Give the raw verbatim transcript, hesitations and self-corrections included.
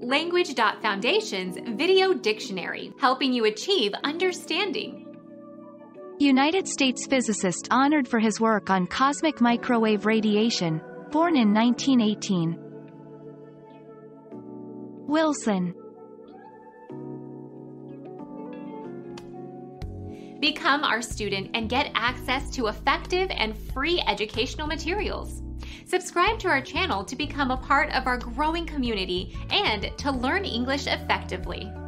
Language dot Foundation's Video Dictionary, helping you achieve understanding. United States physicist honored for his work on cosmic microwave radiation, born in nineteen eighteen. Wilson. Become our student and get access to effective and free educational materials. Subscribe to our channel to become a part of our growing community and to learn English effectively.